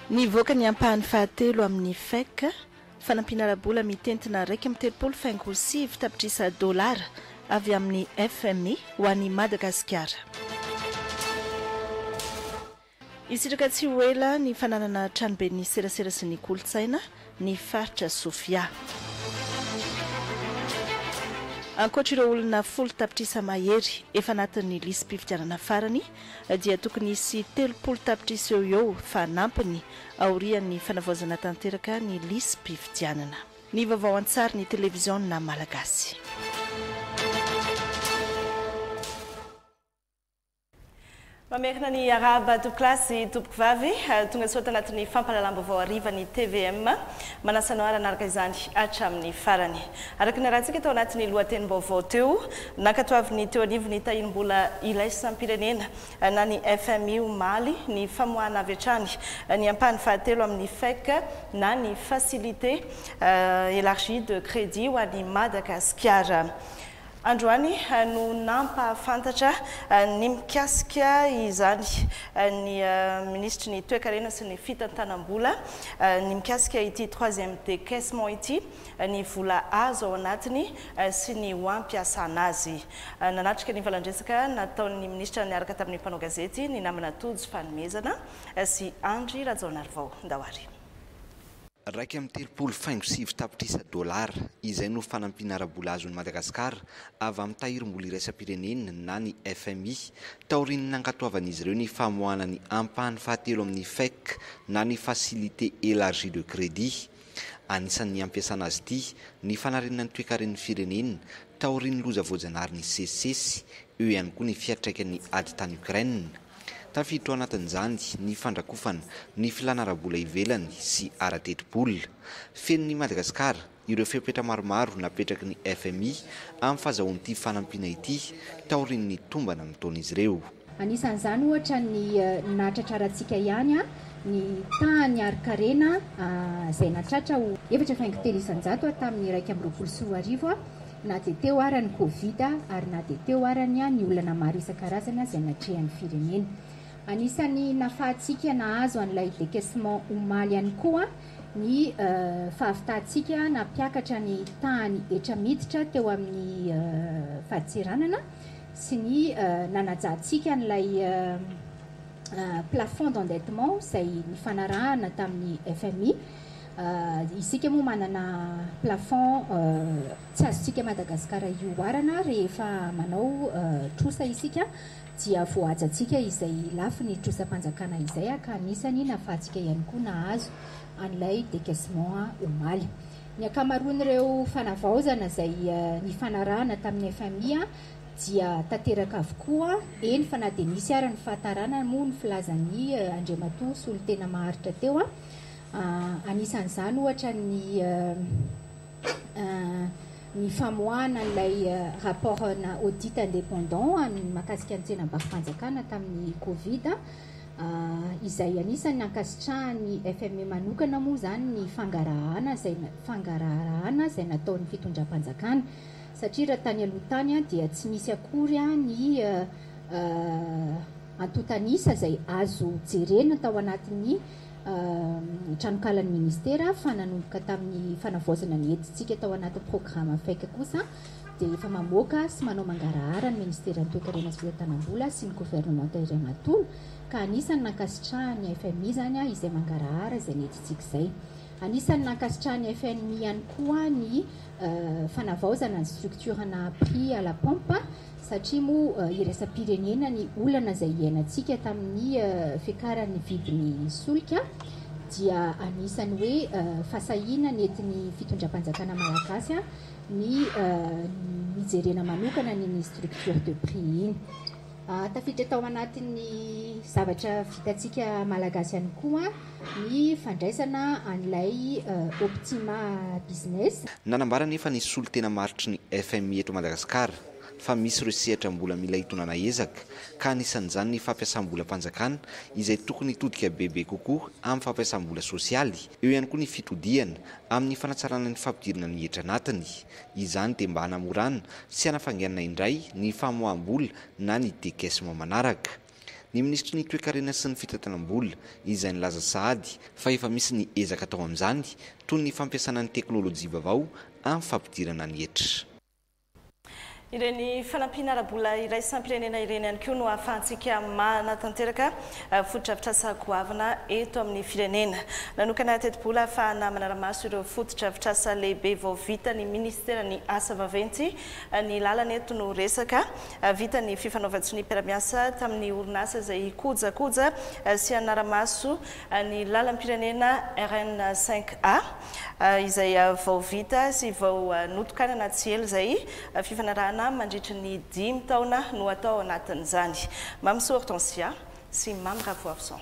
Nivoaka ny ampahany fahatelo amin'ny FEC fanampinarabola mitentina 2.7 tapitrisa dolara avy amin'ny FMI ho an'ny Madagasikara. Isitraka tsy ho ela ny fananana tranobe ny serasera sy ny kolotsaina ny faritra Sofia. Ankoatra ireo olona 10 tapitrisa mahery efa anatin'ny lisy mpifidianana farany dia tokony hisy 30 tapitrisa eo fanampiny aorian'ny fanavaozana tanteraka ny lisy mpifidianana. Ny vaovao an-tsary ny televiziona malagasy. Mamerina ny araba topoklasy topokovavy tonga soa tanatin'ny fampalalam-baovao arivan'ny TVM manasana ara naraka izany hatramin'ny farany. Araka ny rahantsika tao anatin'ny lohatenim-baovao teo nankatoavin'ny teo anivony tahirim-bola ilaisampirenena na ny FMI omaly ny famoahana avy hatrany ny ampahany fahatelo amin'ny FEC na ny facilité élargie de crédit ho an'ny Madagasikara. Androany no nampahafantatra ny mikasika izany ny ministry ny toe-karena sy ny fitantanam-bola ny mikasika ity 3e décaissement ity ny vola azo ao anatiny sy ny hoampiasana azy. Nanatrika ny valandresaka nataon'ny ministra niaraka tamin'ny mpanao gazety ny namana Tojo Fanomezana sy Andry Rajaonarivao Ndawary. 2.7 tapitrisa dolara izay no fanampinarabola azon'ny Madagasikara avy amin'ny tahirim-bola iraisam-pirenena na ny FMI taorian'ny nankatoavan'izy ireo ny famoahana ny ampahany fahatelo amin'ny FEC na ny facilité élargie de crédit. Anisan'ny ampiasana azy ity ny fanarenana ny toe-karen'ny firenena taorian'ny loza voajanahary ny sesesy eo ihany koa ny fiatraikan'ny ady tany Ukraine. Tafiditra ao anatin'izany ny fandrakofana ny filanara-bola ivelany sy ara-teti-bola. Fen'ny Madagasikara ireo fepetra maromaro napetraky ny FMI amin'ny fahazahoan'ity fanampiana ity taorian'ny tombana nataon'izy ireo. Anisan'izany ohatra ny natratrarantsika ihany ny tany ari-karena izay natratra ho 4.3 tamin'ny 2021 na dia teo arany Covid ary na dia teo arany ny olana maro isan-karazana izay natrehan'ny firenena. Anisan'ny nafahatsika nahazo an'ilay décaissement omaly ihany koa ny fahavitahantsika nampiakatra ny tany etra miditra teo amin'ny fahadiseranana sy ny nanajantsika n'ilay plafond d'endettement izay nifanarahana tamin'ny FMI. Isika moa manana plafond tsy azontsika Madagasikara ioarana rehefa manao trosa isika dia voajantsika izay lafy ny trosa-panjakana izay ka anisany nafahantsika ihany koa nahazo an'ilay décaissement omaly. Ny akamaroan'ireo fanavaozana izay nifanarahana tamin'ny FMI dia tanteraka avokoa eny fa na dia nisy ara ny fahatarana moa ny filazan'ny Andriamatoa sy olo tena maharitra teo anisan'izany ohatra ny famoahana n'ilay rapport na audit indépendant mahakasika ny tsenam-barim-panjakana tamin'ny Covid izay anisan'ny ankasitrahany FMI manokana moa zany ny fangarahana izay nataon'ny fitondram-panjakana satria raha tany aloha tany dia tsy misy akory ny antotanisa izay azo jerena tao anatin'ny tranokalan'ny ministera fananomboka tamin'ny fanavaozana ny hedintsika tao anatin'ny programme FEC kosa dia efa mamoaka sy manao mangarahara ny ministera ny toe-karena sy fitantanam-bola sy ny gouvernement iray manontolo ka anisan'ny nankasitrahany FMI zany izay mangarahara izay nedintsika izay. Anisan'ny nankasitrahany FMI ihany koa ny fanavaozana ny structurena prix à la pompe satria moa iraisam-pirenena ny olana izay iainantsika tamin'ny fiakaran'ny vidin'ny solika dia anisany hoe fasahiana nentin'ny fitondram-panjakana malagasy ny mijerena manokana ny structure de prix iny. Tafiditra tao anatin'ny zavatra vitantsika malagasy ihany koa ny fandraisana an'ilay Optima Business. Nanambara nefa ny solo tena maritry ny FMI eto Madagasikara fa misy ireo sehatra mbola mila hitonana ezaka ka anisan'izany ny fampiasam-bola mpanjakana izay tokony hitodika bebe kokoa amin'ny fampiasam-bola sosialy eo ihany koa ny fitodiana amin'ny fanatsarana ny fampidirana ny hetra anatiny. Izany dia mba hanamorana sy hanafanganana indray ny famoaham-bola na ny décaissement manaraka. Ny ministry ny toe-karena sy ny fitantanam-bola izay nilaza sahady fa efa misy ny ezaka atao amin'izany toy ny fampiasana ny teknôlôjia vaovao amin'ny fampidirana ny hetra. Ireny fanampinara-bola iraisam-pirenena ireny ihany koa no ahafahantsika manatanteraka fototra-avitrasa goavana eto amin'ny firenena. Nanokana teto-bola ahafahana manara-maso ireo fototra-avitrasa lehibe vao vita ny ministera ny asa vaventy ny lalana eto no resaka vita ny fifanaovantsy ny mpiara-miasa tamin'ny orinasa izay kojakoja sy anara-maso ny lalam-pirenena RN5A izay vao vita sy vao notokanana tsy ela izay fifanarahana mandritra ny 5 taona no atao anatin'izany. Mamso Hortensia sy Mam Ravoavson.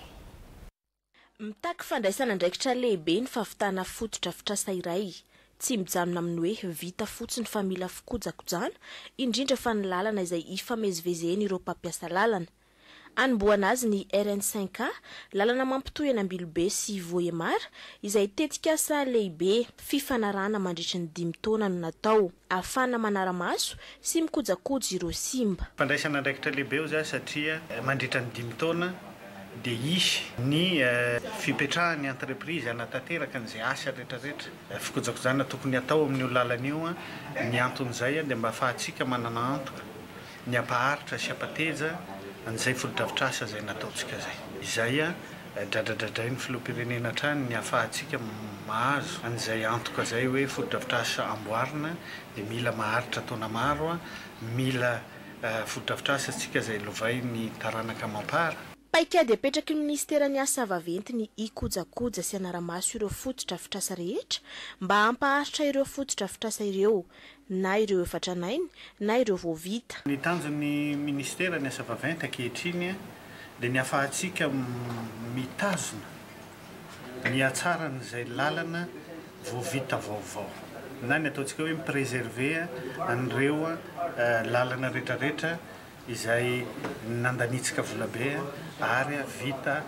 Mitaky fandraisana andraikitra lehibe ny fahafitana fototra-avitrasa iray. Tsy mijanona amin'ny hoe vita fotsiny fa mila fikojakojana, indrindra fa ny lalana izay ifamezivezeny ireo mpampiasa lalana. Anomboana azy ny RN5A, lalana mampitohy eny Ambilobe sy Vohemara, izay tetikasa lehibe fifanarahana mandritra ny 5 taona no natao, ahafahana manara-maso sy mikojakoja ireo simba. Fandraisana andraikitra lehibe io zay satria mandritra ny 5 taona dia isy ny fipetrahan'ny entreprise anatanteraka n'izay asa rehetrarehetra. Fikojakojana tokony atao amin'io lalana io ny anton'izay dia mba ahafahantsika manana antoka ny ampaharitra sy ampateja an'izay fototra-avitrasa izay nataontsika zay. Izay dradradradrainy filoham-pirenena hatrany ny ahafahantsika mahazo an'izay antoka zay hoe fototra-avitrasa amboarina dia mila maharitra taona maro, mila fototra-avitrasa tsika izay lovay ny taranaka mampara. Paika dia apetraky ny ministera ny asa vaventy ny ikojakoja sy anara-maso ireo fototra-avitrasa rehetra mba hampaharitra ireo fototra-avitrasa ireo na ireo efa tranainy na ireo vao vita. Ny tanjon'ny ministera ny asa vaventy ankehitriny dia ny ahafahantsika mitazona ny hatsaran'izay lalana vao vita vaovao na ny ataontsika hoe mipreserve an'ireo lalana rehetrarehetra izay nandanitsika volabe ary vita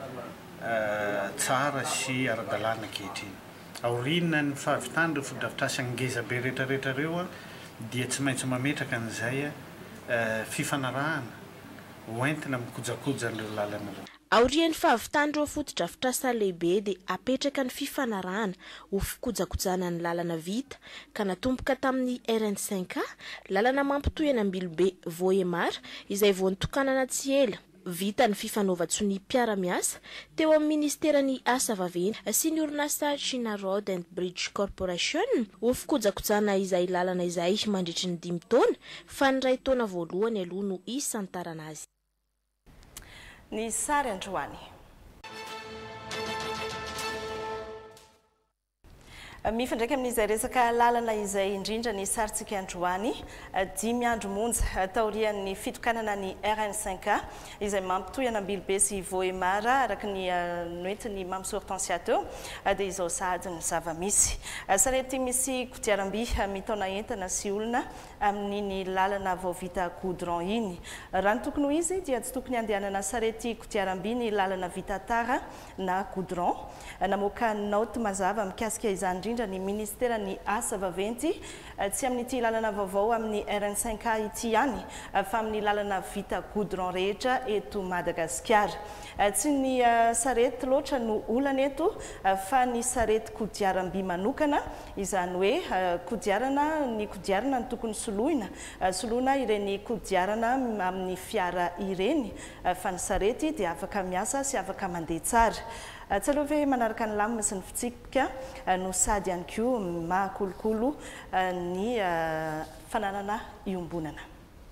tsara sy ara-dalàna ankehitriny. Aoriana ny fahavitana ireo fototra-avitrasa ngezabe rehetrarehetra ireo dia tsy maintsy mametraka an'izay fifanarahana hoentina mikojakoja an'ireo lalana ireo. Aorian'ny fahavitana ireo fototra-avitrasa lehibe dia apetraka ny fifanarahana ho fikojakojana ny lalana vita ka natomboka tamin'ny RN5A, lalana mampitohy eny Ambilobe Vohemara izay vao nitokanana tsy ela. Vita ny fifanaovantsy ny mpiara-miasa teo amin'ny ministera ny asa vaventy sy ny orinasa China Road and Bridge Corporation ho fikojakojana izay lalana izay mandritra ny 5 taona fa ny 2 taona voalohany aloha no isantarana azy. Ny sary androany. Mifandraika amin'izay resaka lalana izay indrindra ny saritsika androany 5 andro monja taorian'ny fitokanana ny RN5A izay mampitohy Ambilobe sy Vohemara araka ny noentiny Mamso Hortensia teo dia izao sahady ny zava-misy. Sarety misy kodiaram-by mitona entana sy olona amin'ny lalana vao vita goudron iny. Raha ny tokony ho izy dia tsy tokony andehanana sarety kodiaram-by ny lalana vita tara na goudron. Namoaka note mazava mikasika izany indrindra ny ministera ny asa vaventy tsy amin'ity lalana vaovao amin'ny RN5A ity ihany fa amin'ny lalana vita goudron rehetra eto Madagasikara. Tsy ny sarety loatra no olana eto fa ny sarety kodiaram-by manokana, izany hoe ny kodiarana ny tokony soloina ireny kodiarana amin'ny fiara ireny fa ny sarety dia afaka miasa sy afaka mandeha tsara. Tsalove manaraka ny lamina sy ny fitsipika no sady ihany koa mahakolokolo ny fananana iombonana.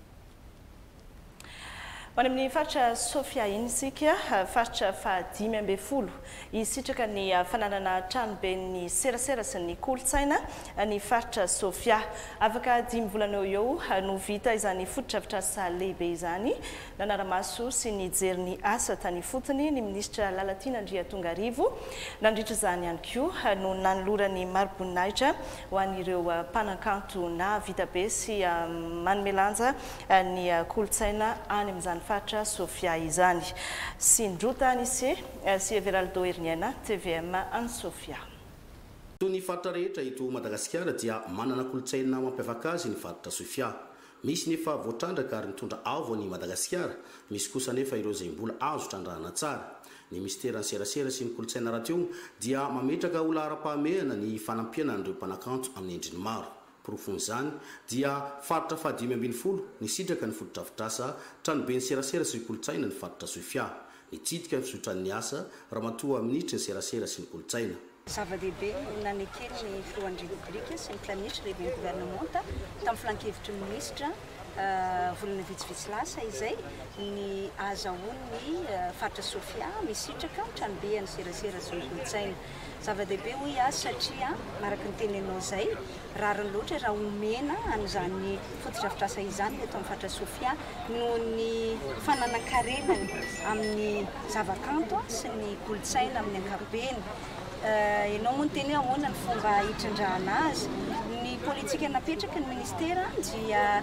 Ho any amin'ny faritra Sofia iny isika, faritra faha-10 isitraka ny fananana tranobe ny serasera sy ny kolotsaina ny faritra Sofia. Afaka 10 volana eo no vita izany fototra-avitrasa lehibe izany. Nanara-maso sy nijery ny asa tany fotony ny ministra Lalatina Andriatongarivo. Nandritra izany ihany koa no nanolorany maro-boninahitra ho an'ireo mpanakanto na vitabe sy manome lanja ny kolotsaina any amin'izany faritra Sofia izany. Sindrota Anise sy Everaldo Herniena, TVM any Sofia. Ny faritra rehetra ito Madagasikara dia manana kolotsaina mampiavaka azy ny faritra Sofia. misy nefa voatrandraka ary nitondra avo ny Madagasikara, misy kosa nefa ireo izay mbola azo trandrahana tsara. Ny ministeran'ny serasera sy ny kolontsaina rahateo dia mametraka ho lara-pahamehana ny fanampiana an'ireo mpanakanto amin'ny endriny maro. Porofon'izany dia faritra 570 ny sitraka ny fotodrafitrasa tranoben'ny serasera sy ny kolontsaina ny faritra Sofia. Nitsidika ny fisotran'ny asa ramatoa ministra ny serasera sy ny kolontsaina. Zava-dehibe nanekeny ny filohan'ny repoblika sy ny planistra rehefa gouvernementa tamin'ny filan-kevitry ny ministra volana vitsivitsy lasa izay ny azahoany faritra Sofia misitraka tranobe ny serasera sy ny kolontsaina. Zava-dehibe hoy satria maraka ny tenenao izay rariny loatra raha omena an'izany fotodrafitrasa izany eto amin'ny faritra Sofia noho ny fananan-karenany amin'ny zavakanto sy ny kolontsaina amin'ny ankapobeny. Ianao moa ny teny ahoana ny fomba hitrandrahana azy. Ny politika napetraka ny ministera dia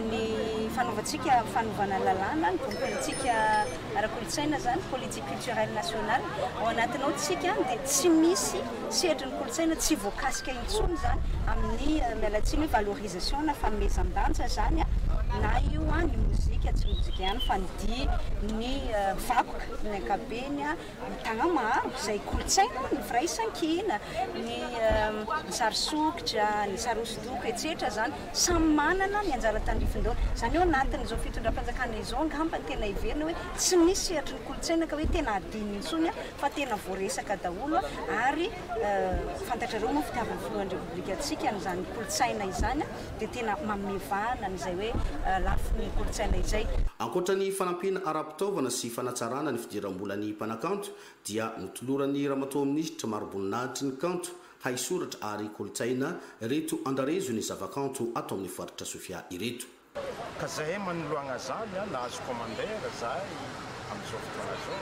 ny fanaovantsika fanovana lalàna, ny politika ara-kolontsaina zany, politique culturelle nationale. Ao anatinao tsika dia tsy misy sehatra ny kolontsaina tsy voakasika intsony zany amin'ny mialatsiny valorisation na fanomezan-danja zany na io ny mozika tsy mozika ihany fa ny dia ny vakoka ny ankabeny ny tagnamaro izay kolontsaina ny firaisan-kina ny sary sokitra ny sary hosodoko etc zany samy manana ny anjara tandrifindao zany eo anatin'izao fitondram-panjakana izao angamba tena iverina hoe tsy misy sehatry ny kolontsaina ka hoe tena adiny intsony fa tena voaresaka daholo ary fantatrareo moa fitiavan'ny filohan'ny repoblika antsika n'izany kolontsaina izany dia tena mamevana n'izay hoe lafiny kolontsaina izay. Ankoatran'ny fanampina ara-pitaovana sy fanatsarana ny fidiram-bolan'ny mpanakanto dia notoloran'ny ramatoa ministra maroboninahitry ny kanto haisoratra ary kolontsaina reto andarezo ny zavakanto atao amin'ny faritra Sofia ireto. Ka zahay manoloana zany nahazo commandera zahay amin'izao fotoana zao.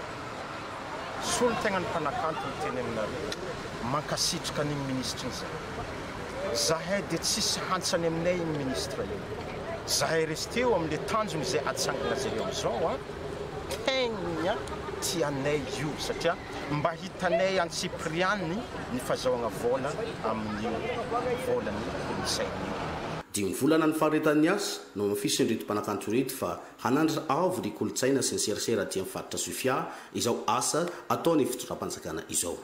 Solo tegna ny mpanakanto ny teny aminareo mankasitraka ny ministra izay. Zahay dia tsisy hantsany aminay ny ministra io. Zahay resy teo amin'ilay tanjony izay atsangana zareo amin'izao tegna tianay io satria mba hitanay antsipriany ny fahazahoana vola amin'ny volany kolontsaina. Dimy volana ny faharetan'ny asa no mafisy ireto mpanakanto ireto fa hanandratra avo ny kolontsaina sy ny serasera aty amin'ny faritra Sofia izao asa ataony fitondram-panjakana izao.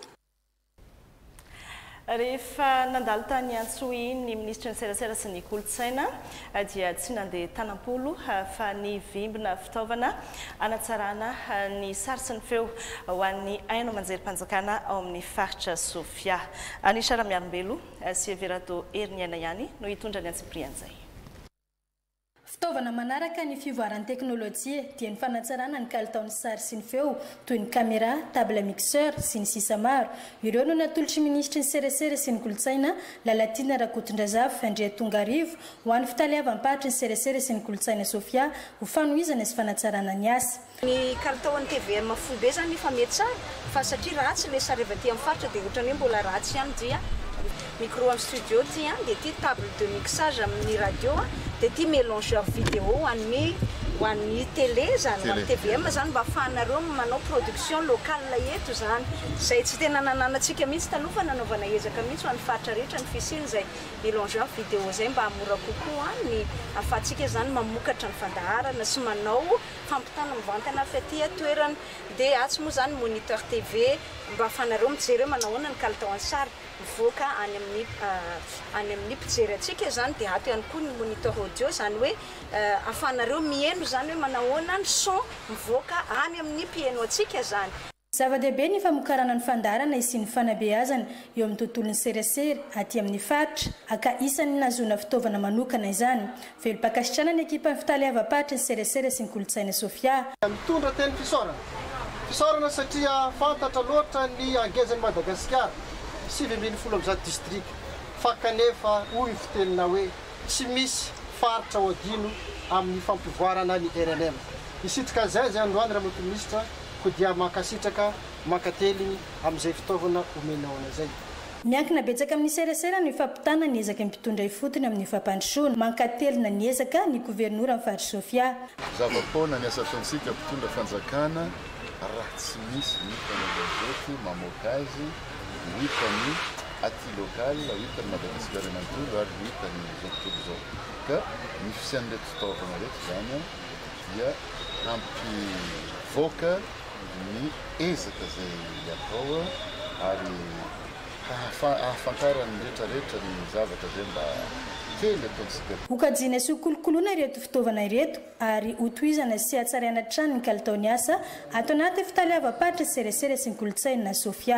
Rehefa nandalo tany Antsohy ny ministra ny serasera sy ny kolontsaina dia tsy nandeha tanam-polo fa ny vimbina fitaovana anatsarana ny sary sy ny feo ho an'ny aino manjerim-panjakana ao amin'ny faritra Sofia. Any Saramiarombelo sy Everado Heriniana ihany no hitondra ny antsiprian'izay. Fitaovana manaraka ny fivoaran'ny teknôlôjia dia ny fanatsarana ny kalitaon'ny sary sy ny feo toy ny caméra, table mixeur sy ny sisa maro. Ireo no natolotry ministry ny serasera sy ny kolontsaina Lalatina Rakotondrazafy Andrea Tongarivo ho an'ny fitaliavam-pahitry ny serasera sy ny kolontsaina Sofia ho fanohizana sy fanatsarana ny asa. Ny kalitaon'ny TVM fobe zany efa mety tsara fa satria ratsy ilay sary avy aty amin'ny faritra dia ohatran'ny hoe mbola ratsy ihany dia micro amin'ny studio ty dia ty table de mixage amin'ny radio dia ty mélangeur vidéo ho an'ny télé zany ho an'ny TVM zany mba ahafahanareo manao production locale eto zany izay tsy tena nananantsika mihitsy taloha fa nanaovana ezaka mihitsy ho an'ny faritra rehetra ny fisiny izay mélangeur vidéo zay mba hamora kokoa ny ahafahantsika zany mamokatra ny fandaharana sy manao fampitana mivantana fa aty toerana dia atsy moa zany moniteur TV mba ahafahanareo mijery hoe manahoana ny kalitaon'ny sary mivoaka any amin'ny mpijery antsika zany dia ato ihany koa ny moniteur audio zany hoe ahafahanareo mihaino zany hoe manahoana ny son mivoaka any amin'ny mpihaino antsika zany. Zava-dehibe ny famokarana ny fandaharana sy ny fanabeazana eo amin'ny tontolon'ny serasera aty amin'ny faritra aka isan'ny nahazoana fitaovana manokana izany. Velom-pakasitrana ny ekipa ny fitaliavam-pahitry ny serasera sy ny kolontsaina Sofia. Mitondra teny fisaorana satria fantatra loatra ny angezan'i Madagasikara 770 district fa kanefa hoy fitelina hoe tsy misy faritra ho adino amin'ny fampivoarana ny RNM. Isitrika zay androany ramatoa ministra ko dia mankasitraka mankateliny amin'izay fitaovana omenahona zay. Miankina betsaka amin'ny serasera ny fampitana ny ezaka mpitondra ifotony amin'ny fampandrosoana mankatelina ny ezaka ny gouvernoura amin'ny faritra Sofia. Zava-pona ny asa ataontsika mpitondra fanjakana raha tsy misy ny fanavazoty mamoaka azy hitany aty local hitany Madagasikara manontolo ary hitany zao tontolo zao ka ny fisian'ilay fitaovana rehetra zany dia ampivoaka ny ezaka zay atao ary ahafantarany rehetrarehetra ny zavatra zay mba kely ataontsika. Hokajiana sy kolokoloana ireto fitaovana ireto ary hotohizana sy hatsariana trano ny kalitaony asa ato anaty fitaliava-patra seresera sy ny kolotsaina Sofia.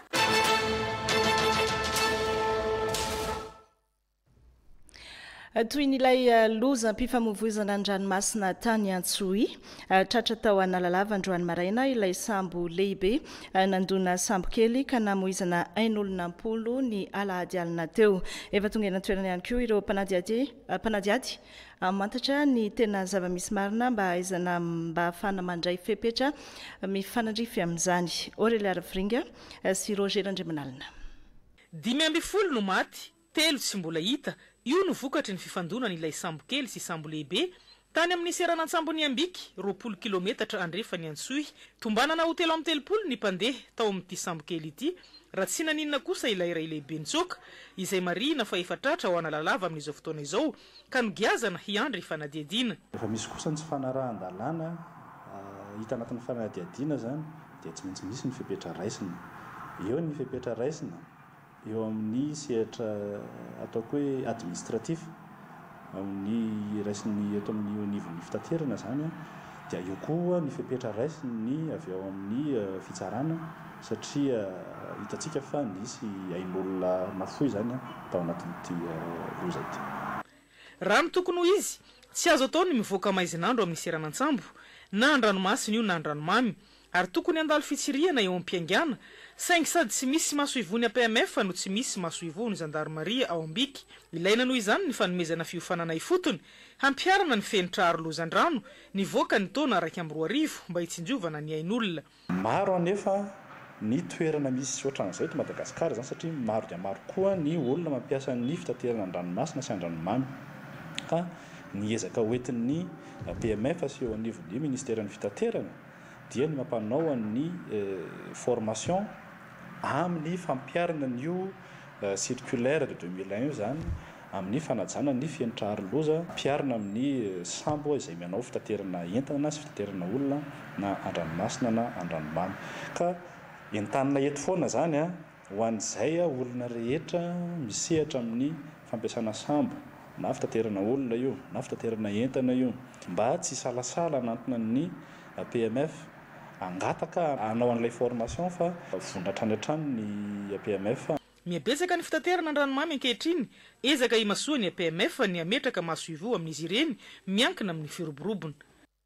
Toy n'ilay lozam-pifamoivoizana an-dranomasina tany Antsohi, tratra tao Analalava androany maraina ilay sambo lehibe nandona sambo kely ka namoizana ain'olonam-polo ny alahady alina teo. Efa tonga eny an-toerana ihany koa ireo mpanadiady mantatra ny tena zava-misy marina mba ahaizana mba ahafana mandray fepetra mifanandrify amin'izany. Aurélia Ravringa sy Roger Andriamanalina. 5 no maty, 3 tsy mbola hita. Io no vokatry ny fifandonana ilay sambo kely sy sambo lehibe tany amin'ny seranantsambo-ny Ambiky 20 kilometatra andrefany Antsohi. Tombanana ho 3 ny mpandeha tao amin'ity sambo kely ity raha tsy naninona kosa ilay iray lehibe nitsoka izay marina fa efa tratra ho Analalava amin'izao fotoana izao ka nogiazana hiandry fanadiadiana. Efa misy kosa ny tsy fanarahan-dalàna hita anatin'ny fanadiadiana zany dia tsy maintsy misy ny fepetra raisina. Eo ny fepetra raisina eo amin'ny sehatra ataoko hoe administratif amin'ny raisiny eto amin'ny nivon'ny fitaterana zany dia eo koa ny fepetra raisiny avy ao amin'ny fitsarana satria hitantsika fa nisy ain'olona nafoy zany tao anatin'ity loza ity. Raha ny tokony ho izy tsy azo atao ny mivoaka maizinandro amin'ny seranantsambo na an-dranomasina io na an-dranomamy ary tokony andalo fitsiriana eo am-piangana saingy sady tsy misy maso ivony PMF no tsy misy maso ivony Gendarmerie ao Ambiky. Ilaina noho izany ny fanomezana fiofanana ifotony hampiarana ny fenitrahary lozan-drano nivoaka ny taona 2012 mba hitsinjovana ny ain'olona. Maro anefa ny toerana misy ohatran'izay eto Madagasikara zany satria maro dia maro koa ny olona mampiasa ny fitaterana an-dranomasina sy an-dranomamy ka ny ezaka hoentin'ny PMF sy eo anivon'ny ministeran'ny fitaterana dia ny mampanao ny formation amin'ny fampiarana nio circulaire de 2001 zany amin'ny fanajana ny fienitrahary loza piarina amin'ny sambo izay manao fitaterana entana sy fitaterana olona na an-dranomasina na an-dranomamy ka entanina eto foana zany ho an'izay olona rehetra misehatra amin'ny fampiasana sambo na fitaterana olona io na fitaterana entana io mba tsy salasala anantona ny PMF angataka anao an'ilay formation fa vondratrany hatrany ny PMF. Miabetsaka ny fitaterana an-dranomamy ankehitriny ezaka imasoa ny PMF ny ametraka maso ivo amin'izy ireny miankina amin'ny firoborobona.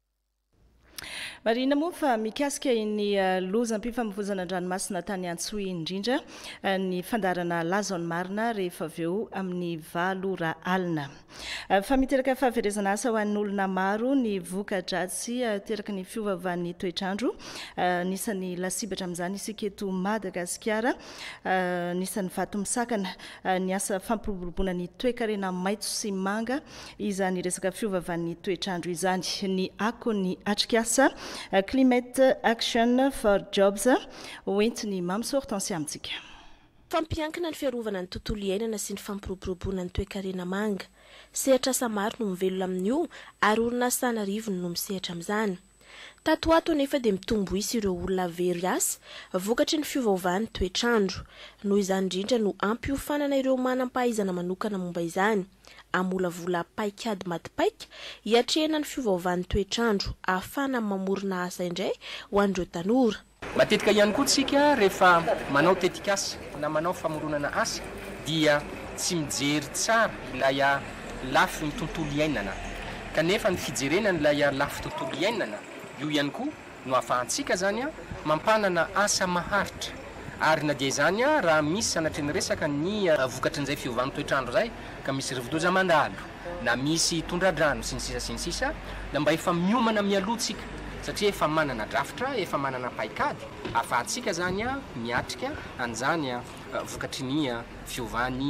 Marina moa fa mikasika ny lozam-pifamoivoizana an-dranomasina tany Antsohi indrindra ny fandarana lazao ny marina rehefa avy eo amin'ny 7 alina. Fa miteraka fahaverezana asa ho an'ny olona maro ny voka-dratsy teraka ny fiovavan'ny toetrandro nisan'ny lasibatra amin'izany isika eto Madagasikara nisan'ny vato misakana ny asa fampiroboroboana ny toe-karena maitso sy manga izany resaka fiovavan'ny toetrandro izany ny ako ny atrikasa Climate Action for Jobs hoentiny Mamso Hortensia amintsika. Fampiankina ny fiarovana ny tontolo iainana sy ny fampiroboroboana ny toe-karena manga. Sehatra asa maro no mivelona amin'io ary orinasa Anarivony no misehatra amin'izany. Tato ato nefa dia mitombo isy ireo olona very asa vokatry ny fiovaovan'ny toetrandro. Noho izany indrindra no ampiofanana ireo manam-pahaizana manokana momba izany. Amolavola paikady matipaika hiatrehana ny fiovaovan'ny toetrandro ahafana mamorona asa indray ho an'ireo tanora. Matetika ihany koa tsika rehefa manao tetikasa na manao famoronana asa dia tsy mijery tsara ilay lafy ny tontolo iainana. Kanefa ny fijerenana ilay lafy tontolo iainana io ihany koa no ahafahantsika zany mampanana asa maharitra. Ary na dia izany raha misy sanatry ny resaka ny vokatry n'izay fiovavan'ny toetrandro zay ka misy rivodoza mandalo na misy tondradrano sy ny sisa da mba efa miomana mialotsika satria efa manana drafitra efa manana paikady ahafahantsika zany miatrika an'izany vokatry ny fiovan'ny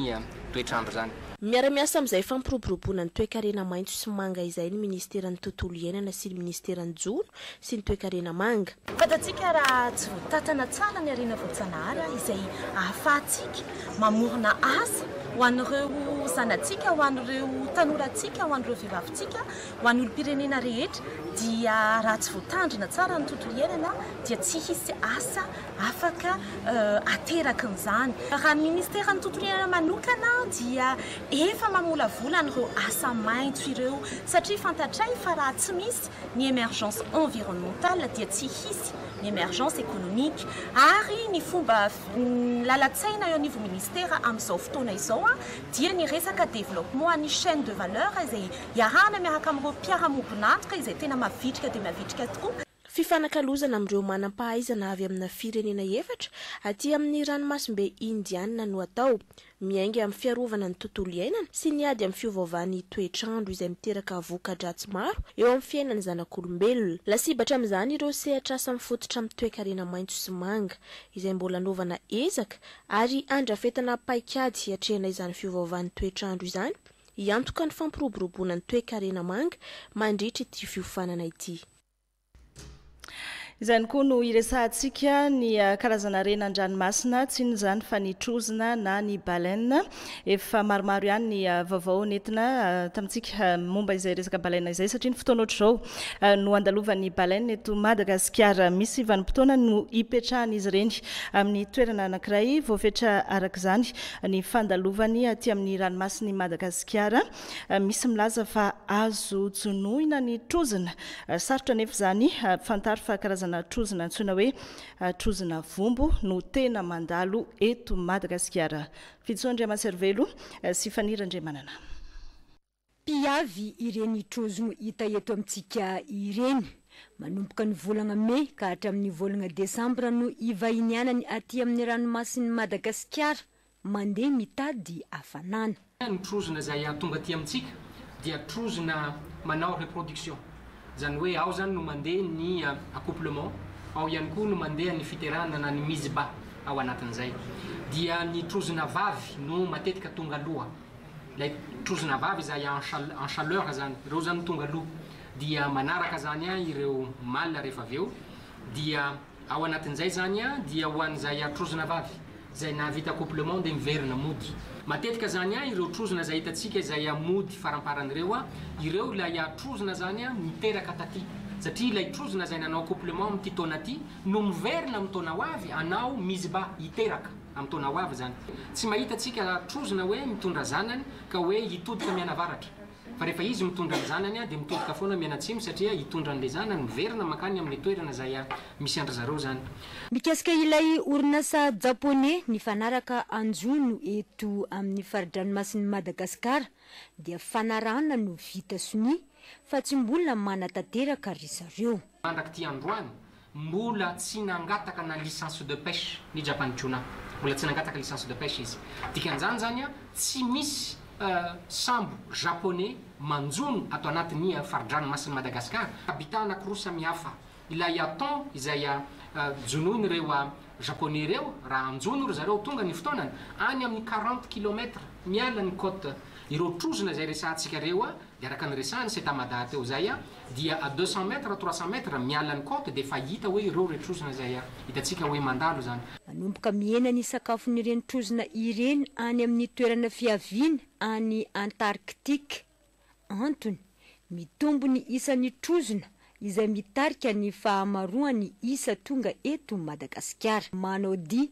toetrandro zany. miara-miasa amin'izay fampiroboroboana ny toe-karena maintso sy manga izay ny ministeran'ny tontolo iainana sy ny ministeran'ny jono sy ny toe-karena manga. Fatatsika raha tsy voatatana tsara ny arena voatsanahary izay ahafahantsika mamorona asa ho an'ireo zanatsika, ho an'ireo tanoratsika, ho an'ireo vehivavintsika, ho an'ny olom-pirenena rehetra dia raha tsy voatandrina tsara ny tontolo iainana dia tsy hisy asa afaka ateraka n'izany. Raha ny ministeran'ny tontolo iainana manokana dia efa mamolavola an'ireo asa maintso ireo satria fantatray fa raha tsy misy ny émergence environnementale dia tsy hisy ny émergence économique ary ny fomba lalatsaina eo anivou ministera amin'izao fotoana izao dia ny resaka développement ny chaîne de valeur izay iarahana miaraka amin'ireo mpiara-mobonantoka izay tena mavitrika dia mavitrika tokoa. Fifanakalozana amin'ireo manam-pahaizana avy amina firenena efatra aty amin'ny ranomasimbe indiana no atao miainga amin'ny fiarovana ny tontolo iainana sy ny ady amin'ny fiovaovan'ny toetrandro izay miteraka voka-dratsy maro eo amin'ny fiainan'ny zanak'olombelona. Lasibatra amin'izany ireo sehatr'asa mifototra amin'ny toe-karena maintso sy manga izay mbola anaovana ezaka ary andrafetana paikady hatrehana izany fiovaovan'ny toetrandro izany hiantoka ny fampiroboroboana ny toe-karena manga mandritra ity fiofanana ity. Izany koa no iresahantsika ny karazana renan-dranomasina tsy ny zany fa ny trozona na ny baleine efa maromaro ihany ny vaovao nentina tamintsika momba izay resaka baleine izay satria ny fotoana ohatr'izao no andalovan'ny baleine eto Madagasikara misy vanim-potoana no ipetrahan'izy ireny amin'ny toerana anankiray voafetra arak'izany ny fandalovany aty amin'ny ranomasin'i Madagasikara misy milaza fa azo jonoina ny trozona sarotra nefa izany fantaro fa karazana trozona antsoina hoe trozona vombo no tena mandalo eto Madagasikara. Fitsoandriamaservelo sy fanirandremanana. Piavy ireny trozona hita eto amintsika ireny manomboka ny volana Mei ka hatramin'ny volana Desambra no ivahinianany aty amin'ny ranomasin'i Madagasikara mandeha mitady hafanana. Ny trozona izay tonga aty amintsika dia trozona manao reproduction. Zany hoe ao zany no mandeha ny accouplement, ao ihany koa no mandeha ny fiterahana na ny miziba ao anatin'izay. Dia ny trozona vavy no matetika tonga aloha. Ilay trozona vavy izay en chaleur zany, ireo zany tonga aloha. Dia manaraka zany ireo mâle rehefa avy eo. Dia ao anatin'izay zany dia ho an'izay trozona vavy izay nahavita accouplement dia miverina mody. Matetika zany ireo trozona izay hitantsika izay mody faramparan'ireo ireo ilay trozona zany miteraka taty satria ilay trozona izay nanao accouplement amin'ity taona ity no miverina amin'ny taona ho avy anao miziba hiteraka amin'ny taona ho avy zany. Tsy mahitatsika trozona hoe mitondra zanany ka hoe hitodika mianavaratra. Fa rehefa izy mitondra ny zanany dia mitodika foana mianatsimo satria hitondra an'ilay zanany miverina makany amin'ny toerana izay misy andry zareo zany. Mikasika ilay orinasa japonais ny fanaraka anjono eto amin'ny faridranomasin'i Madagasikara dia fanarana no vita sonia fa tsy mbola manatanteraka ry zareo. Mandraky androany mbola tsy nangataka na licence de pêche ny Japan-Juna. Mbola tsy nangataka licence de pêche izy. Dikan'izany zany tsy misy sambo japonais manjono ato anatin'ny faridranomasin'i Madagasikara. Habitat anankiroa samihafa. Ilay thon izay jonoiny ireo japonais ireo raha anjono ry zareo tonga ny fotoanany any amin'ny 40 km miala ny côte. Ireo trozona izay resahantsika ireo dia araka ny resahany setamada teo zay dia à 200 mètres 300 mètres miala ny côte dia fa hita hoe ireo re trozona izay hitantsika hoe mandalo zany. Manomboka miena ny sakafon'ireny trozona ireny any amin'ny toerana fiaviana any Antarctique. Antony mitombo ny isan'ny trozona izay mitarika ny fahamaroany isa tonga eto Madagasikara. Manao dia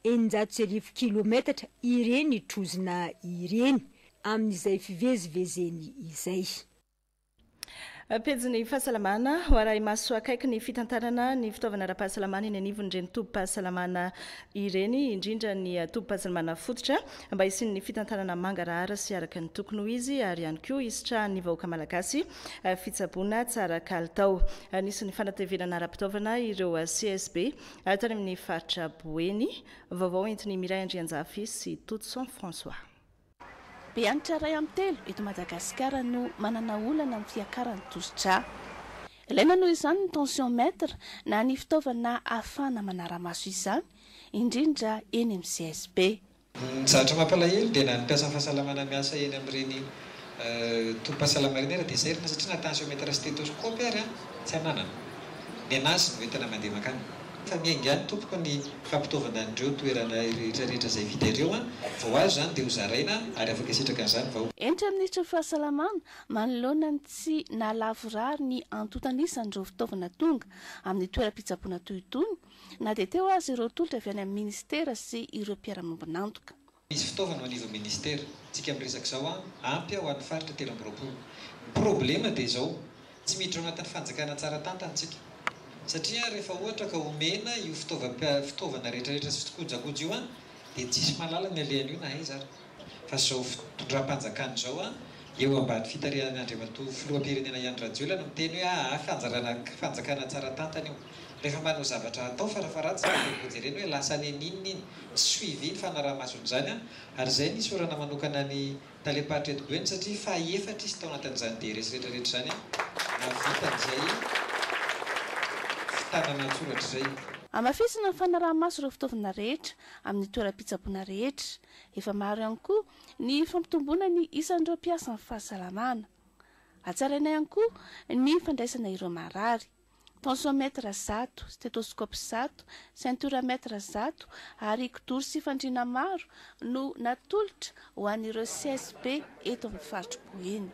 900 kilometatra ireny trozona ireny amin'izay fivezivezeny izay. Pejiny fahasalamana ho arahy maso akaiky ny fitantarana ny fitaovana ara-pahasalamana eny anivon'ireny tobi-pahasalamana ireny indrindra ny tobi-pahasalamana fototra mba isian'ny fitantarana mangarahara sy araka ny tokony ho izy ary ihany koa isitra ny vahoaka malagasy fitsaboana tsara kalitao. Nisy ny fanatevenana ara-pitaovana ireo CSB tany amin'ny faritra Boeny. Vaovao entiny Miray Andrianjafy sy Toutson François. Beanitra ray amin'ny telo eto Madagasikara no manana olana amin'ny fiakaran'ny tosidra. Ilaina noho izany ny tensiomètre na ny fitaovana ahafahana manara-maso izany indrindra eny amin'ny CSB. Ny zavatra mampalahelo dia na ny mpiasa fahasalamana miasa eny amin'ireny tompom-pahasalamana ireny dia zairina satria na tensiometра stéthoscope ary tsy ananana. Ny anazy no entina mandeha makany. Fa miainga ihany tompoko ny fampitaovana an'ireo toerana rehetrarehetra izay vita ireo vao azo izany dia ho zaraina ary afaka isitraka an'izany vao. Entra amin'ny ministra fahasalamana manoloana ny tsy nalavorary ny antotanisandreo fitaovana tonga amin'ny toeram-pitsaboana toy itony na dia teo azy ireo tolotra avy any amin'ny ministera sy ireo mpiara-miombonantoka. Misy fitaovana ho an'ivo ministera tsika miresaka izao ampy ho an'ny faritra 3 problema dia izao tsy miditra ao anatin'ny fanjakana tsara tantantsika satria rehefa ohatra ka omena io fitaovana rehetrarehetra sy fikojakoja io dia tsisy malala ny alehan'io na aiza ary fa zao fitondram-panjakana izao eo ambany fitarihan'ny Andriamatoa filoham-pirenena Iany Rajoelina no miteny hoe fanjakana tsara tantana io. Rehefa manao zavatra atao farafaratsy jereny hoe lasa leninina iny suivi ny fanaraha-mason'izany ary izay nisy orana manokana ny talepahatra eto Goeny satria fa efatra izy tao anatin'izany DRS rehetrarehetra izany navitan'izay fitanana tsoratra izay. Amafisina ny fanaraha-maso ireo fitaovana rehetra amin'ny toeram-pitsaboana rehetra. Efa maro ihany koa ny fampitomboana ny isan'ireo mpiasa amin'ny fahasalamana. Hatsaraina ihany koa ny fandraisana ireo marary. Tensiometra 1, stéthoscope 1, ceinturometra 1 ary kidoro sy fandriana maro no natolotra ho an'ireo CSP eto amin'ny faritra Boeny.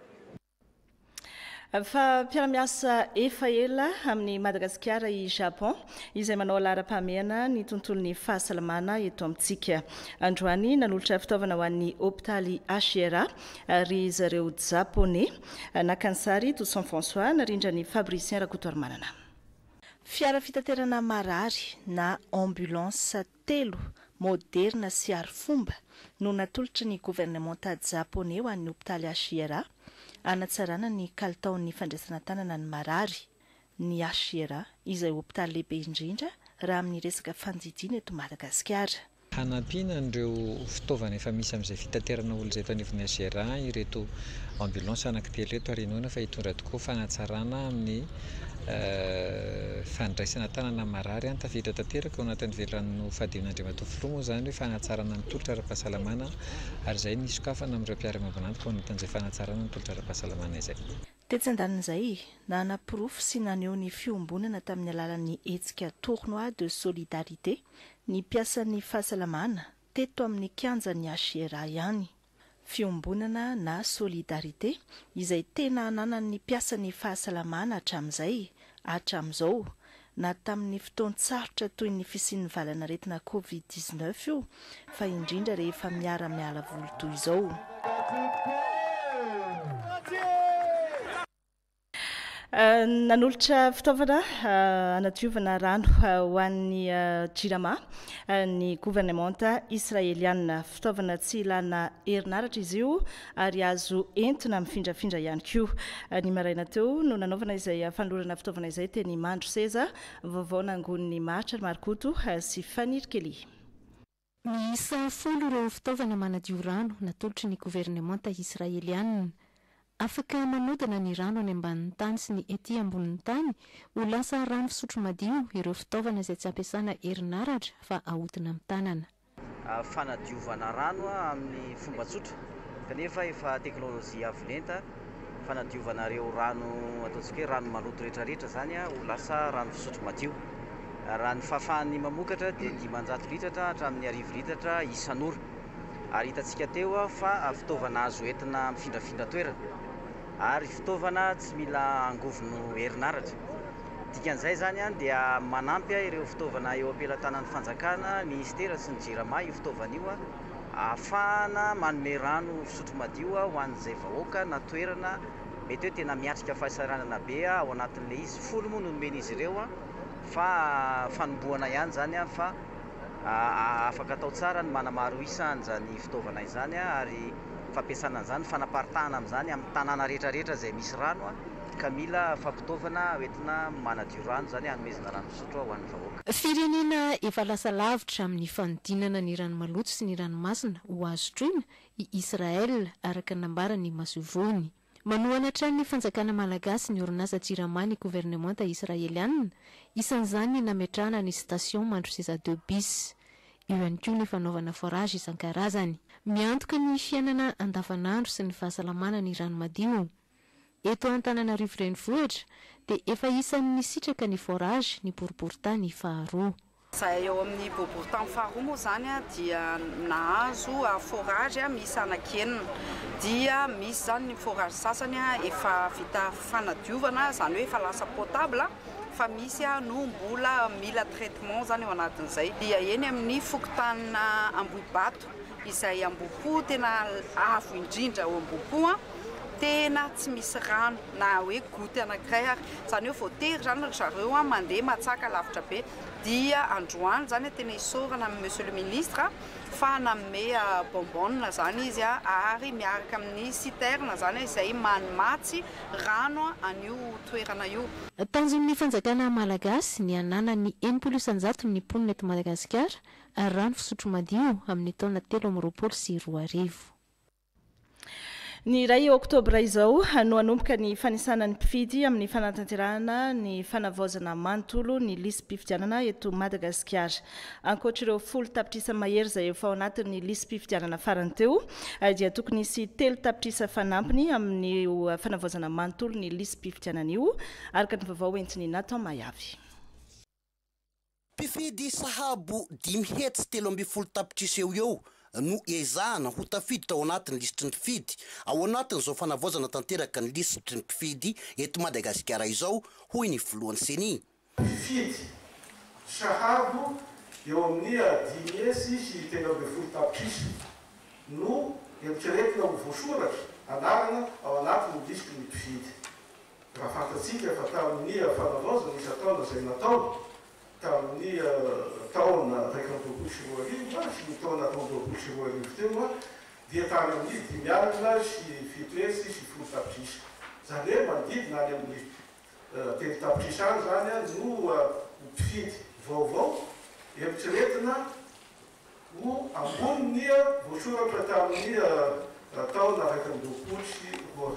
Fa mpiara-miasa efa ela amin'ny Madagasikara i Japon izay manao laharam-pahamehana ny tontolon'ny fahasalamana eto amintsika. Androany nanolotra fitaovana ho an'ny hôpitaly Ashira ry zareo Japonais naka ny sary to San François narindra ny Fabricien Rakotoarimanana. Fiara fitaterana marary na ambulance 3 moderna sy arifomba no natolotra ny gouvernementa japonais ho an'ny hôpitaly Ashira anatsarana ny kalitaon'ny fandraisana tanana ny marary ny Ashira izay hôpitaly lehibe indrindra raha amin'ny resaka fandidiana eto Madagasikara. Hanampiana an'ireo fitaovana efa misy amin'izay fitaterana olona izay fanivon'ny Ashira ireto ambulance anankitelo reto ary inoana fa hitondra tokoa fanatsarana amin'ny fandraisana tanana marary tafiditra tanteraka ao anatin'ny velan'ny fahadin'Andriamatoa Filoha moa izany hoe fanatsarana ny tolotra ara-pahasalamana ary izay nisokafana amin'ireo mpiara-miombonantoka ao anatin'izay fanatsarana ny tolotra ara-pahasalamana izay. Tetsy andanin'izay nanapirofo sy naneho ny fiombonana tamin'ny alalan'ny hetsika tournoi de solidarité ny mpiasan'ny fahasalamana teto amin'ny kianjan'ny Ashira ihany. Fiombonana na solidarité izay tena ananan'ny mpiasan'ny fahasalamana hatramin'izao na tamin'ny fotoan-tsarotra toy ny fisian'ny valanaretina COVID-19 io fa indrindra rehefa miara-miala voly toy izao. Nanolotra fitaovana anadiovana rano ho an'ny Jirama ny gouvernementa israeliana. Fitaovana tsy ilana herinaratra izy io ary azo entina mifindrafindra ihany koa. Ny maraina teo no nanaovana izay fanolorana fitaovana izay teny Mandro Seza vaovao nangon'ny Maritra Marikoto sy Fanir Kely. Miisa 10 ireo fitaovana manadio rano natolotra ny gouvernementa israeliana. Afaka manodana ny rano any ambanin'ny tany sy ny ety ambonin'ny tany ho lasa rano fisotro madio ireo fitaovana izay tsy ampiasana herinaratra fa ahodina amin'ny tanana. Fanadiovana rano amin'ny fomba tsotra kanefa efa teknôlôjia avolenta fanadiovanareo rano ataontsika hoe rano maloto rehetrarehetra zany ho lasa rano fisotro madio. Raha ny fahafahan'ny mamokatra dia 500 litatra hatramin'ny 1000 litatra isan'ora. Ary hitantsika teo fa fitaovana azo entina mifindrafindra toerana ary fitaovana tsy mila angovono herinaratra. Dikan'izay zany dia manampy ireo fitaovana eo ampelantanan'ny fanjakana, ministera sy ny Jirama io fitaovana io ahafahana manome rano fisotro madio ho an'izay vahoaka na toerana mety hoe tena miatrika fahasaranana be ao anatin'ilay izy. Folo moa no nomena izy ireo fa fanombohana ihany zany fa afaka atao tsara ny manamaro isa an'izany fitaovana izany ary fampiasana an'izany fanaparitahana amin'izany amin'ny tanàna rehetrarehetra izay misy rano ka mila fampitaovana entina manadio rano zany hanomezana rano fisotro ho an'ny vahoaka. Firenena efa lasa lavitra amin'ny fanodinana ny rano maloto sy ny ranomasina ho azo troina i Israel araka nambarany Masovony. Manohana hatrany ny fanjakana malagasy ny orinasa Jirama ny gouvernementa israeliana isan'izany nametrahana ny station Mandro Seza 2 bis. eo ihany koa ny fanaovana forage isan-karazany. Miantoka ny fiainana andavanandro sy ny fahasalamana ny rano madio. Eto Antananarivo renivohitra dia efa isan'ny sitraka ny forage ny boriboritany faharoa. Zahay eo amin'ny boriboritany faharoa moa zany dia nahazo forage misy anakenina. Dia misy zany ny forage sasany efa vita fanadiovana, zany hoe efa lasa potable, fa misy no mbola mila traitement zany ao anatin'izay. Dia eny amin'ny fokotanina Ambohibato izay Ambohipo tena avo indrindra ao Ambohipo tena tsy misy rano na hoe goty anankiray ary zany hoe voatery zany zareo mandeha matsaka lavitra be. Dia androany zany tena isorana amin'ny monsieur le ministre fa nanome bonbonne zany izy ary miaraka amin'ny citerne zany izay manimatsy rano an'io toerana io. Tanjon'ny fanjakana malagasy ny anana ny 900 ny mponina eto Madagasikara ary rano fisotro madio amin'ny taona 2024. Ny ray oktobra izao no anomboka ny fanisana ny mpifidy amin'ny fanatanterahana ny fanavaozana manontolo ny lisy mpifidianana eto Madagasikara. Ankoatr'ireo 10 tapitrisa mahery izay efa ao anatin'ny lisy mpifidianana farany teo, dia tokony hisy 3 tapitrisa fanampiny amin'ny fanavaozana manontolo ny lisy mpifidianana io, araka ny vaovao entiny Natao Mayavy. Mpifidy sahabo 5 hetsy 12 tapitrisa eo no ezahana ho tafiditra ao anatin'ny lisitry ny mpifidy ao anatin'izao fanavaozana tanteraka ny lisitry ny mpifidy eto Madagasikara izao, hoy ny voalohany seny. Mpifidy sahabo eo amin'ny 10 hetsy sy 12 tapitrisa no eritreretina ho voasoratra anarana ao anatin'ny lisitry ny mpifidy. Raha fantatsika fa tamin'ny fanavaozana isan-taona izay natao tamin'ny taona 2024 sy ny taona 2025 teo dia tany amin'ny 5 sy 7 hetsy sy 10 tapitrisa. Zany hoe manodidina any amin'ny 3 tapitrisa any zany no mpifidy vaovao eritreretina ho ambony voasoratra tamin'ny taona 2020 sy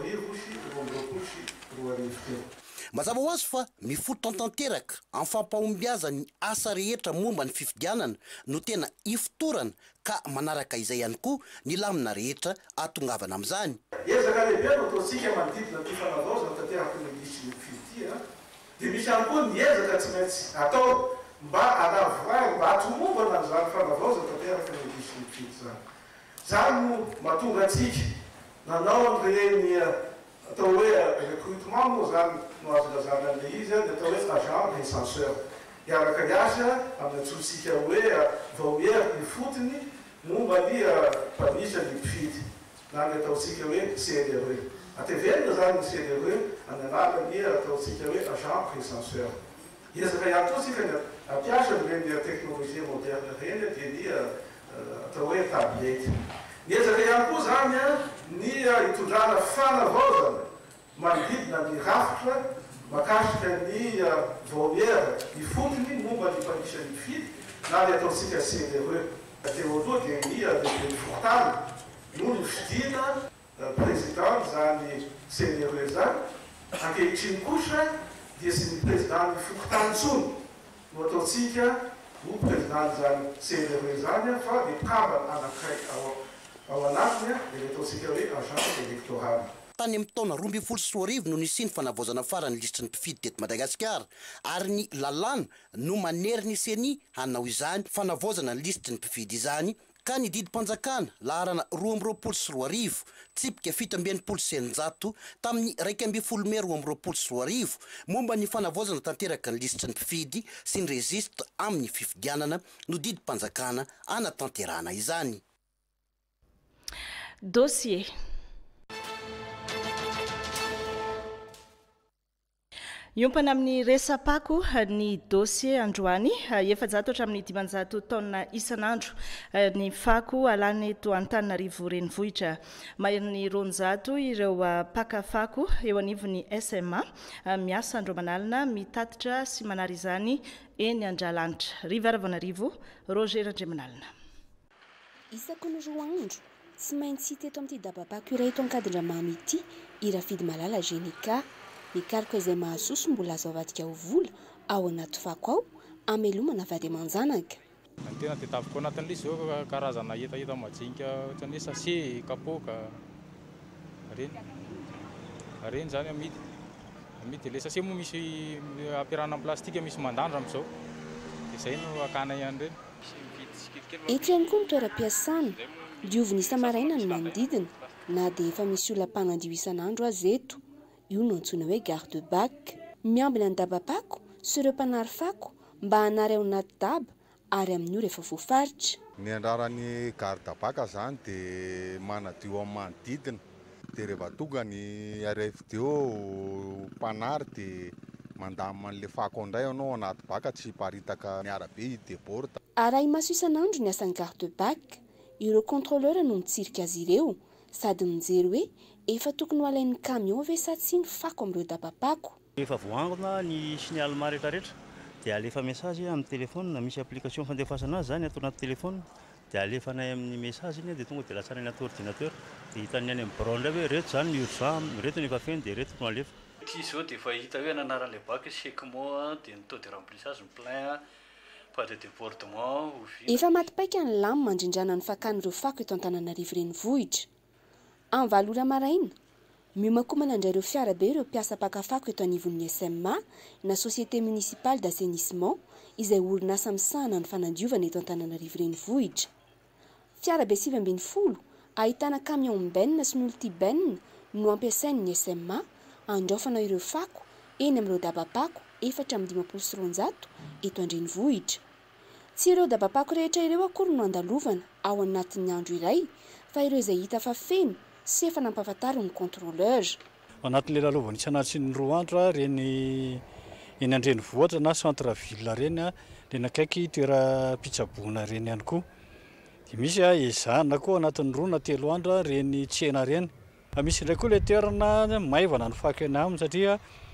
2024 teo. Mazava ho azy fa mifototra tanteraka amin'ny fampahombiaza ny asa rehetra momba ny fifidianana no tena ifotorana ka manaraka izay ihany koa ny lamina rehetra atongavana amin'izany. Ezaka lehibe no ataontsika manodidina ny fanavaozana tanteraka ny lisy mpifidy dia misy ihany koa ny ezaka tsy maintsy atao mba hanavoray mba hatomombana n'izany fanavaozana tanteraka ny lisy mpifidy zany. Zany no mahatonga antsika nanao an'ireny atao hoe recrutement moa zany no azo lazana an'ilay izy dia atao hoe agent recenseur. Iaraka miasa amin'ny antsointsika hoe vaohery ny fotony momba ny mpanisany mpifidy na ny ataontsika hoe CDR. Ateverina zany ny CDR any anarany ataontsika hoe agent recenseur. Ezaka ihany koa tsika ny ampiasa ireny teknolojia moderne ireny dia ny atao hoe tablety. Ny ezaka ihany koa zany ny hitondrana fanavaozana manodidina ny rafitra makasika ny vaohery ny fotony momba ny mpanisany mpifidy na ny ataontsika CDR. Teo aloha dia ny lehibe fotany no ny fidina président zany CDR zany. Ankehitriny kosa dia sy ny président ny fotany tsony no ataontsika ho président zany CDR zany fa ny mpikambana anankiray ao anatiny dia ataontsika hoe agent électoral. Tany amin'ny taona 2024 no nisy ny fanavaozana farany lisitry ny mpifidy teto Madagasikara ary ny lalàna no manery ny seny hanao izany fanavaozana ny lisitry ny mpifidy izany ka ny didim-panjakana laharana 2024 tsipika 720 tamin'ny 1 Mey 2024 momba ny fanavaozana tanteraka ny lisitry ny mpifidy sy ny registre amin'ny fifidianana no didim-panjakana anatanterahana izany. Dossier. Iompana amin'ny resapako ny dossier androany efa zato hatramin'ny 500 taona isanandro ny fako alany eto Antananarivo renivohitra. Maheriny 200 ireo pakafako eo anivon'ny SMA miasa andro manalina mitatitra sy manary izany eny Andralanitra. Rivaravana-Rivo, Roger Andriamanalina. Isako ny roa andro tsy maintsy teto amin'ity dabapako iray eto Ankadindramamy ity irafidy malala genika mikarika izay mahasoso mbola azo avadika ho vola ao anaty fako ao amelomana vady aman-janaka. Ny tena tadiaviko anatin'ilay izy zao karazana hetaheta majinika ohatran'ny hoe sachet, kapoaka reny zany amidy le sachet moa misy ampiarahana amin'ny plastika misy mandandra amin'izao dia izay no akana ihany reny. Eto ihany koa ny toeram-piasana dioviny isa-maraina no manodidina na dia efa misy olona mpanandio isan'andro azy eto. Io no antsoina hoe garde bac. Miambina ny dabapako sy ireo mpanary fako mba hanary ao anaty daba ary amin'io rehefa voafaritra. Ny andraran'ny garde bac zany dia manadio amin'ny manodidina dia rehefa tonga ny araivideo mpanary dia mandamina an'ilay fako indray ianao anaty baka tsy hiparitaka ny arabe hideborda. Arahy maso isan'andro ny asan'ny garde bac. Ireo contrôleur no mitsirika azy ireo sady mijery hoe efa tokony ho alain'ny camion ve sa tsy ny fako amin'ireo dabapako. Efa voangona ny signalement rehetrarehetra dia alefa message amin'ny téléphone, misy application fandefasana azy zany atao anaty téléphone dia alefanay amin'ny message iny dia tonga dia latsana anaty ordinateur dia hitany any amin'ny bureau indray hoe reto zany ny urgent, reto ny efa feno dia reto no alefa. Izy zao dia efa hita hoe anaran'ilay bac chèquement dia ny taux de remplissage ny plein, pas de débordement. Efa matipaika ny lamy mandrindrana ny fakan'ireo fako eto Antananarivo renivohitra. Amin'ny valora maraina miomankomana indraireo fiara be ireo mpiasa pakafako eto anivon'ny SMA na société municipale d'assainissement izay orinasa misahana ny fanadiovana eto Antananarivo renivohitra. Fiara be 740 ahitana camion benina sy multibenina no ampiasain'ny SMA andraofana ireo fako eny amin'ireo dabapako 420 eto andrenivohitra. Tsy ireo dabapako rehetra ireo akory no andalovana ao anatin'ny andro iray fa ireo izay hita fa feno sy efa nampahafantariny ny contrôleur. Anatin'ilay lalovana isan'andro sy ny 2 andro reny eny andrenivohitra na centre ville reny dia nakaiky toeram-pitsaboana reny ihany koa. Dia misy ezahana koa anatin'ny 2 na 3 andro reny tsena reny. Misy indray koa ilay toerana maivana ny fako eny aminy satria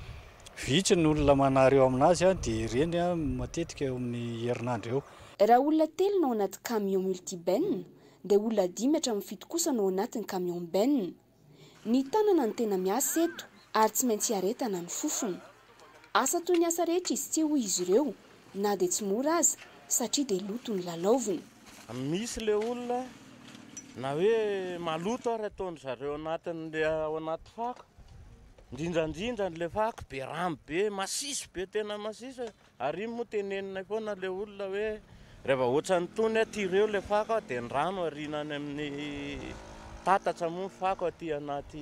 vitsy ny olona manary eo aminazy dia reny matetika eo amin'ny herinandro eo. Raha olona 3 no anaty camion multibenina dia olona 5 hatramin'ny 7 kosa no anatin'ny camion benina. Ny tanana ny tena miasa eto ary tsy maintsy aretana ny fofony. Asa toy ny asa rehetra izy tsy hoy izy ireo na dia tsy mora aza satria dia loto ny lalaoviny. Misy ilay olona na hoe maloto ary ataony zareo anatin'ilay ao anaty fako. Indrindrandrindra n'ilay fako be rano be masisy be tena masisy ary iny moa teneninay foana ilay olona hoe rehefa ohatran'ny tony tireo ilay fako dia ny rano arinany amin'ny tatatra moa ny fako aty anaty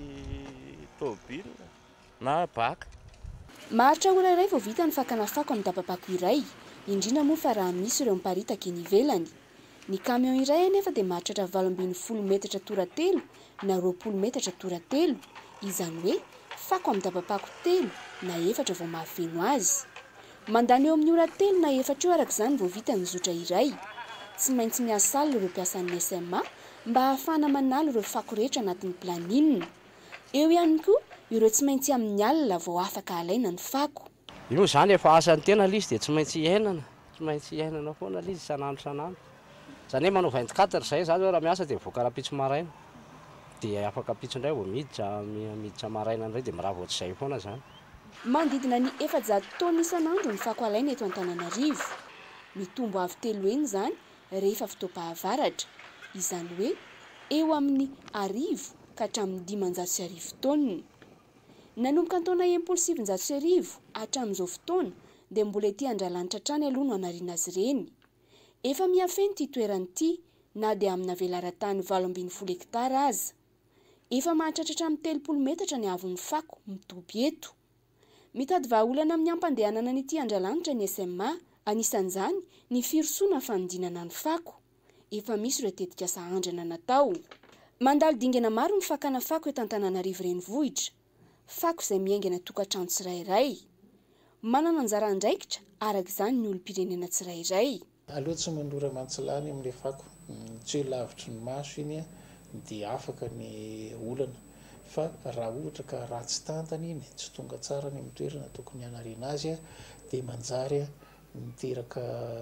tôbila na baka. Maharitra ora iray vao vita ny fakana fako amin'ny dabapako iray, indrindra moa fa raha misy ireo miparitaka eny ivelany. Ny camion iray anefa dia mahatratra 820 metatra toratelo na 20 metatra toratelo, izany hoe fako amin'ny dabapako 3 na 4 vao mahafeno azy. Mandany eo amin'ny ora 3 na 4 araka izany vao vita ny zotra iray. Tsy maintsy miasa alina ireo mpiasan'ny SMA mba ahafahana manalo ireo fako rehetra anatin'ny planinina. Eo ihany koa ireo tsy maintsy amin'ny alina vao afaka alaina ny fako. Io zany efa asany tena izy dia tsy maintsy iainana foana izy isan'andro. Zany hoe manao 24 izay zany raha miasa dia mivoaka rapitso maraina. Dia afaka pitso indray vao miditra maraina indray dia mirava ohatr'izay foana zany. Manodidina ny 400 taona isan'andro ny fako alaina eto Antananarivo. Mitombo avy 3 eny zany rehefa fotoam-pahavaratra. Izany hoe eo amin'ny 1,000 ka hatramin'ny 500 taona. Nanomboka ny taona 1700 hatramin'izao fotoana dia mbola ety andralanitra trany aloha no anariana azy ireny. Efa miafeny ity toerany ity na dia amina velaran-tany 820 hektara aza. Efa mahatratra amin'ny 30 metatra ny avon'ny fako mitoby eto. Mitady vahaolana amin'ny ampandehanana n'ity andralanitra ny SMA, anisan'izany ny firosoana fanodinana ny fako. Efa misy ireo tetikasa andrana natao. Mandalo dingana maro ny fakana fako eto Antananarivo renivohitra. Fako izay miaingana tokantrano tsirairay. Manana anjara andraikitra araka izany ny olom-pirenena tsirairay. Aloha tsy mandora mantsilany amin'ilay fako. Tsy hoe lavitry ny maso iny dia afaka ny olana. Fa raha ohatra ka ratsy tantana iny, tsy tonga tsara ny toerana tokony hanariana azy dia manjary miteraka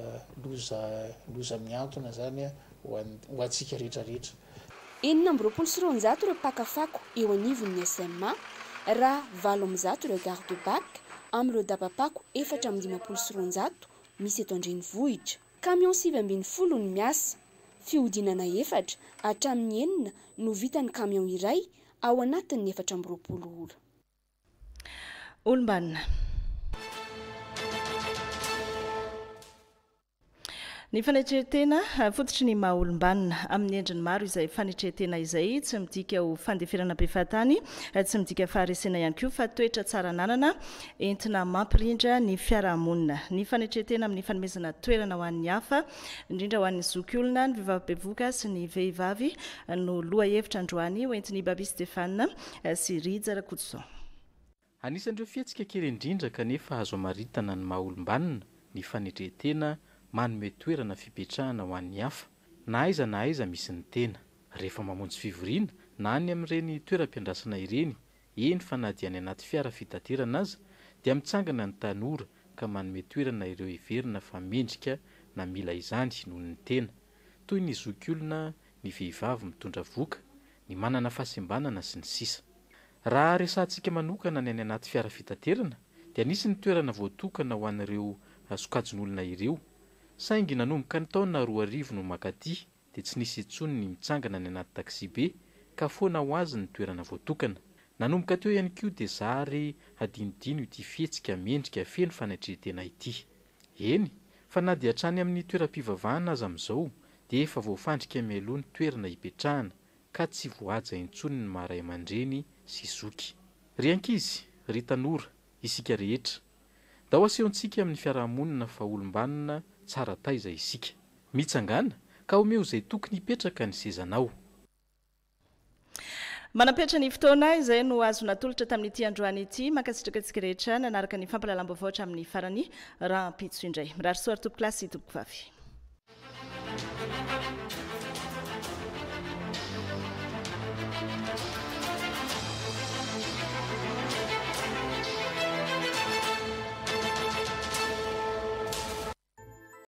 loza miantona zany ho antsika rehetrarehetra. 720 ireo pakafako eo anivon'ny SMA, raha 700 ireo garde bac amin'ireo dabapako 420 misy eto andrenivohitra. camion 740 ny miasa fiodinana 4 hatramin'ny 4 no vitany camion iray ao anatin'ny 420 ora olombanina. Ny fanetretena fototry ny maha olombanina amin'ny endriny maro izay fanetretena izay tsy midika ho fandeferana be fahatany, tsy midika faharesena ihany koa fa toetra tsara nanana entina mampirindra ny fiarahamonina. Ny fanetretena amin'ny fanomezana toerana ho an'ny hafa, indrindra ho an'ny zoky olona, ny vehivavy-bevoka sy ny vehivavy no loha hevitra androany ho entin'ny Babi Stéphane sy Rija Rakotozo. Anisan'ireo fihetsika kely indrindra kanefa azo amaritana ny maha olombanina ny fanetretena manome toerana fipetrahana ho an'ny hafa na aiza misy ny tena rehefa mamonjy fivoriana na any amin'ireny toeram-piandrasana ireny eny fa na dia any anaty fiara fitaterana aza dia mitsangana ny tanora ka manome toerana ireo iverina fa mendrika na mila izany noho ny tena toy ny zoky olona, ny vehivavy mitondra voka, ny manana fahasembanana sy ny sisa. Raha resantsika manokana ny any anaty fiara fitaterana dia nisy ny toerana voatokana ho an'ireo sokajin'olona ireo. Saingy nanomboka ny taona 2000 no makaty dia tsy nisy intsony ny mitsangana ny anaty taxi be ka foana ho azy ny toerana voatokana. Nanomboka teo ihany koa dia zary hadinodino ity fihetsika mendrika feno fanetretena ity. Eny, fa na dia hatrany amin'ny toeram-pivavahana aza amin'izao dia efa voafandrika mialoha ny toerana hipetrahana ka tsy voaja intsony ny maray aman-dreny sy zoky. Ry ankizy, ry tanora, isika rehetra, dao asehontsika amin'ny fiarahamonina fa olombanina tsara taiza isika. Mitsangana ka omeo izay tokony hipetraka ny sezanao. Manapetra ny fotoana izay no azo natolotra tamin'ity androany ity, makasitraka antsika rehetra nanaraka ny fampalalam-baovao hatramin'ny farany rahampitso indray. Mirary soa tompoklasy tompoko vavy.